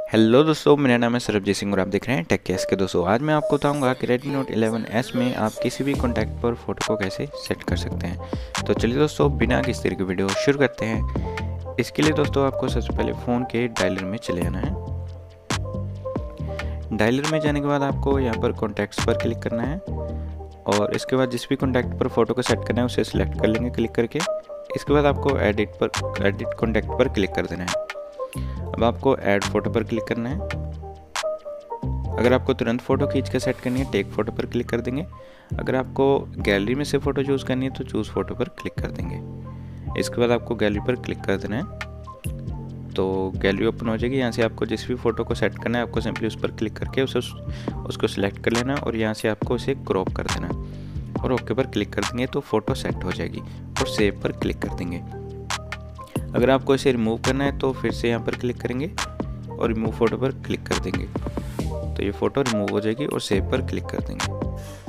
Hello दोस्तों, मेरा नाम है सरबजीत सिंह और आप देख रहे हैं टेक केस के। दोस्तों आज मैं आपको बताऊंगा कि Redmi Note 11S में आप किसी भी कॉन्टैक्ट पर फ़ोटो को कैसे सेट कर सकते हैं। तो चलिए दोस्तों, बिना किसी तरह की वीडियो शुरू करते हैं। इसके लिए दोस्तों आपको सबसे पहले फ़ोन के डायलर में चले जाना है। डायलर में जाने के बाद आपको यहाँ पर कॉन्टैक्ट्स पर क्लिक करना है और इसके बाद जिस भी कॉन्टैक्ट पर फ़ोटो को सेट करना है उसे सिलेक्ट कर लेंगे क्लिक करके। इसके बाद आपको एडिट कॉन्टैक्ट पर क्लिक कर देना है। अब आपको ऐड फ़ोटो पर क्लिक करना है। अगर आपको तुरंत फ़ोटो खींच कर सेट करनी है टेक फ़ोटो पर क्लिक कर देंगे। अगर आपको गैलरी में से फ़ोटो चूज़ करनी है तो चूज़ फ़ोटो पर क्लिक कर देंगे। इसके बाद आपको गैलरी पर क्लिक कर देना है तो गैलरी ओपन हो जाएगी। यहाँ से आपको जिस भी फ़ोटो को सेट करना है आपको सिंपली उस पर क्लिक करके उसको सिलेक्ट कर लेना और यहाँ से आपको उसे क्रॉप कर देना और ओके पर क्लिक कर देंगे तो फ़ोटो सेट हो जाएगी और सेव पर क्लिक कर देंगे। अगर आपको इसे रिमूव करना है तो फिर से यहाँ पर क्लिक करेंगे और रिमूव फ़ोटो पर क्लिक कर देंगे तो ये फ़ोटो रिमूव हो जाएगी और सेव पर क्लिक कर देंगे।